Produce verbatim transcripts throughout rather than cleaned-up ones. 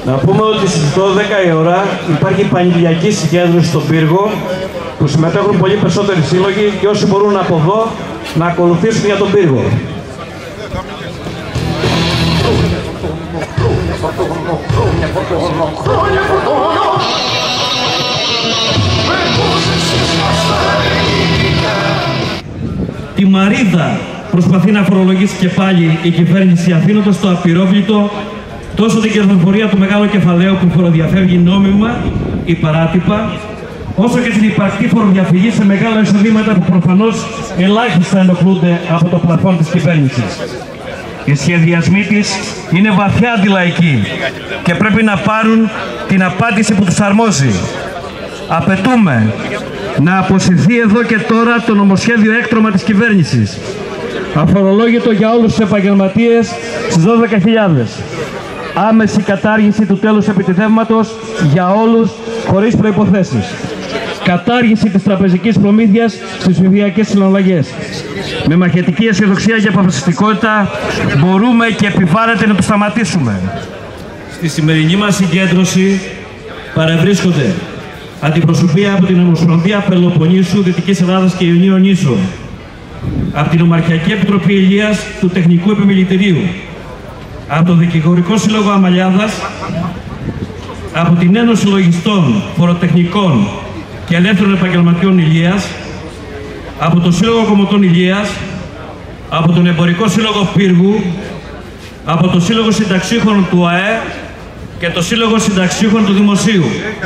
Να πούμε ότι στις δώδεκα η ώρα υπάρχει πανηγυριακή συγκέντρωση στον πύργο που συμμετέχουν πολύ περισσότεροι σύλλογοι και όσοι μπορούν από εδώ να ακολουθήσουν για τον πύργο. Τη Μαρίδα προσπαθεί να φορολογήσει και πάλι η κυβέρνηση, αφήνοντας το απειρόβλητο τόσο την κερδοφορία του μεγάλου κεφαλαίου που φοροδιαφεύγει νόμιμα ή παράτυπα, όσο και την υπαρκτή φοροδιαφυγή σε μεγάλα εισοδήματα που προφανώς ελάχιστα ενοχλούνται από το πλαφόν της κυβέρνησης. Οι σχεδιασμοί της είναι βαθιά αντιλαϊκοί και πρέπει να πάρουν την απάντηση που τους αρμόζει. Απαιτούμε να αποσυρθεί εδώ και τώρα το νομοσχέδιο έκτρωμα της κυβέρνησης, αφορολόγητο για όλους τους επαγγελματίες στις δώδεκα χιλιάδες. Άμεση κατάργηση του τέλους επιτιδεύματος για όλους χωρίς προϋποθέσεις. Κατάργηση της τραπεζικής προμήθειας στις ψηφιακές συναλλαγές. Με μαχαιτική αισιοδοξία και αποφασιστικότητα μπορούμε και επιβάλλεται να το σταματήσουμε. Στη σημερινή μας συγκέντρωση παρευρίσκονται αντιπροσωπεία από την Ομοσπονδία Πελοποννήσου, Δυτικής Ελλάδας και Ιωνίων Νήσων, από την Ομαρχιακή Επιτροπή Ηλίας του Τεχνικού Επιμελητηρίου, από το Δικηγορικό Σύλλογο Αμαλιάδας, από την Ένωση Λογιστών, Φοροτεχνικών και Ελεύθερων Επαγγελματιών Ηλίας, από το Σύλλογο Κομωτών Ηλίας, από τον Εμπορικό Σύλλογο Πύργου, από το Σύλλογο Συνταξίχων του ΑΕ και το Σύλλογο Συνταξίχων του Δημοσίου.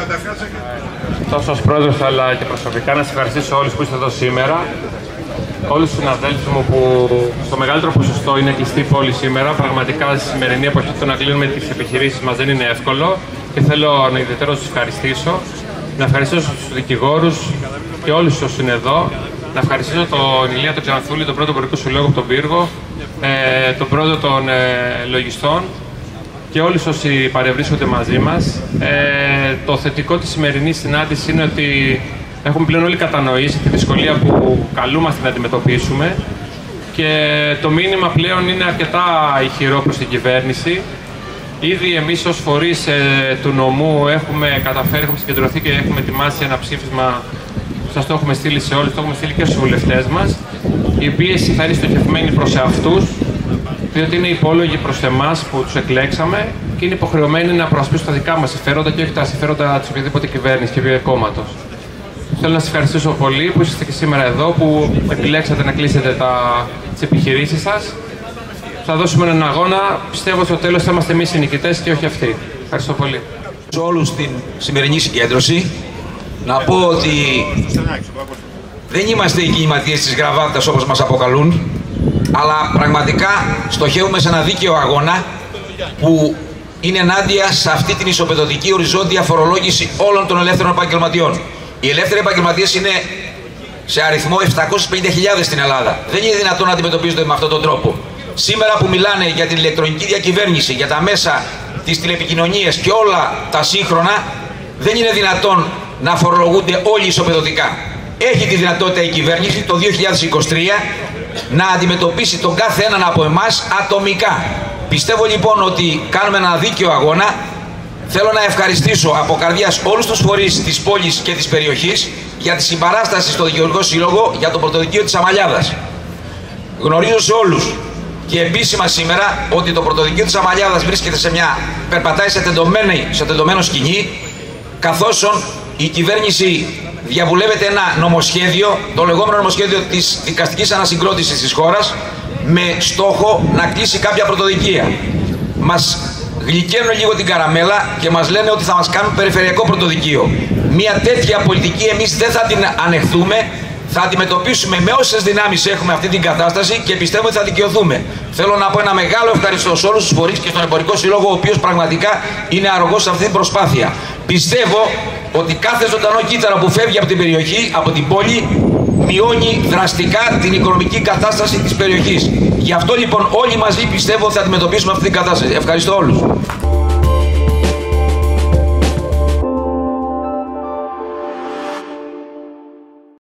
Τόσο ως πρόεδρος αλλά και προσωπικά να σας ευχαριστήσω όλους που είστε εδώ σήμερα. Όλους τους συναδέλφους μου που στο μεγαλύτερο ποσοστό είναι κλειστή πόλη σήμερα. Πραγματικά στη σημερινή εποχή το να κλείνουμε τις επιχειρήσεις μας δεν είναι εύκολο και θέλω να ιδιαίτερα τους ευχαριστήσω. Να ευχαριστήσω τους δικηγόρους και όλους όσους είναι εδώ. Να ευχαριστήσω τον Ηλία τον Ξανθούλη, τον πρώτο εμπορικό συλλόγο από τον Πύργο, ε, τον πρώτο των ε, λογιστών και όλους όσοι παρευρίσκονται μαζί μας. Ε, το θετικό της σημερινής συνάντησης είναι ότι έχουμε πλέον όλοι κατανοήσει τη δυσκολία που καλούμαστε να αντιμετωπίσουμε και το μήνυμα πλέον είναι αρκετά ηχηρό προς την κυβέρνηση. Ήδη εμείς ως φορείς ε, του νομού έχουμε καταφέρει, έχουμε συγκεντρωθεί και έχουμε ετοιμάσει ένα ψήφισμα που σας το έχουμε στείλει σε όλους, το έχουμε στείλει και στους βουλευτές μας. Η πίεση θα είναι στοχευμένη προς αυτούς, διότι είναι υπόλογοι προς εμάς που τους εκλέξαμε και είναι υποχρεωμένοι να προασπίσουν τα δικά μας συμφέροντα και όχι τα συμφέροντα της οποιαδήποτε κυβέρνηση και κόμματος. Θέλω να σας ευχαριστήσω πολύ που είστε και σήμερα εδώ, που επιλέξατε να κλείσετε τα, τις επιχειρήσεις σας. Θα δώσουμε έναν αγώνα. Πιστεύω ότι στο τέλος θα είμαστε εμείς οι νικητές και όχι αυτοί. Ευχαριστώ πολύ. Σε όλους στην σημερινή συγκέντρωση, να πω ότι δεν είμαστε οι κινηματίες της γραβάτας όπως μας αποκαλούν, αλλά πραγματικά στοχεύουμε σε ένα δίκαιο αγώνα που είναι ενάντια σε αυτή την ισοπεδωτική οριζόντια φορολόγηση όλων των ελεύθερων επαγγελματιών. Οι ελεύθεροι επαγγελματίες είναι σε αριθμό επτακόσιες πενήντα χιλιάδες στην Ελλάδα. Δεν είναι δυνατόν να αντιμετωπίζονται με αυτόν τον τρόπο. Σήμερα που μιλάνε για την ηλεκτρονική διακυβέρνηση, για τα μέσα της τηλεπικοινωνίας και όλα τα σύγχρονα, δεν είναι δυνατόν να φορολογούνται όλοι ισοπεδωτικά. Έχει τη δυνατότητα η κυβέρνηση το δύο χιλιάδες είκοσι τρία να αντιμετωπίσει τον κάθε έναν από εμάς ατομικά. Πιστεύω λοιπόν ότι κάνουμε ένα δίκαιο αγώνα. Θέλω να ευχαριστήσω από καρδιάς όλους τους φορείς της πόλης και της περιοχής για τη συμπαράσταση στο Δικηγορικό Σύλλογο για το πρωτοδικείο της Αμαλιάδας. Γνωρίζω σε όλους και επίσημα σήμερα ότι το πρωτοδικείο της Αμαλιάδας βρίσκεται σε μια, περπατάει σε, σε τεντωμένο σκηνή, καθώς η κυβέρνηση διαβουλεύεται ένα νομοσχέδιο, το λεγόμενο νομοσχέδιο της δικαστικής ανασυγκρότησης της χώρας, με στόχο να κλείσει κάποια πρωτοδικεία. Μας γλυκαίνουν λίγο την καραμέλα και μας λένε ότι θα μας κάνουν περιφερειακό πρωτοδικείο. Μια τέτοια πολιτική εμείς δεν θα την ανεχθούμε. Θα αντιμετωπίσουμε με όσες δυνάμεις έχουμε αυτή την κατάσταση και πιστεύω ότι θα δικαιωθούμε. Θέλω να πω ένα μεγάλο ευχαριστώ σε όλους τους φορείς και στον Εμπορικό Σύλλογο, ο οποίος πραγματικά είναι αρρωγός σε αυτή την προσπάθεια. Πιστεύω ότι κάθε ζωντανό κύτταρο που φεύγει από την περιοχή, από την πόλη, μειώνει δραστικά την οικονομική κατάσταση της περιοχής. Γι' αυτό λοιπόν όλοι μαζί πιστεύω ότι θα αντιμετωπίσουμε αυτή την κατάσταση. Ευχαριστώ όλους.